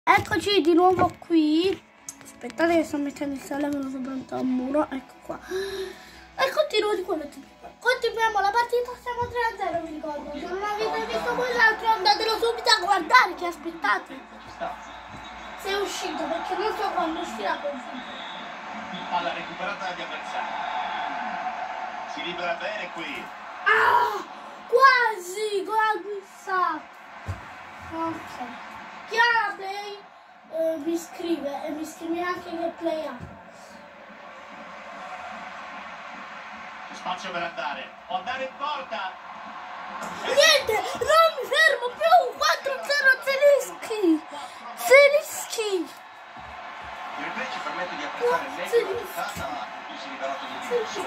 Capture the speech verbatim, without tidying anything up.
Eccoci di nuovo qui. Aspettate che sto mettendo il telefono sopra un muro. Ecco qua. E continuo di quello. Continuiamo la partita, siamo tre a zero, vi ricordo. Se non avete visto quell'altro andatelo subito a guardare, che aspettate. Sei uscito perché non so quando uscirà quel film. Palla recuperata dagli avversari. Si libera bene qui. Ah! Quasi! Con la guissata. Ok. Chiara Play eh, mi scrive e mi scrive anche che Play ha. Spazio per andare. Può andare in porta. Niente! Non mi fermo più! quattro zero Zelinski! Zelinski! Il replay ci permette di apprezzare meglio la portata, il si liberato di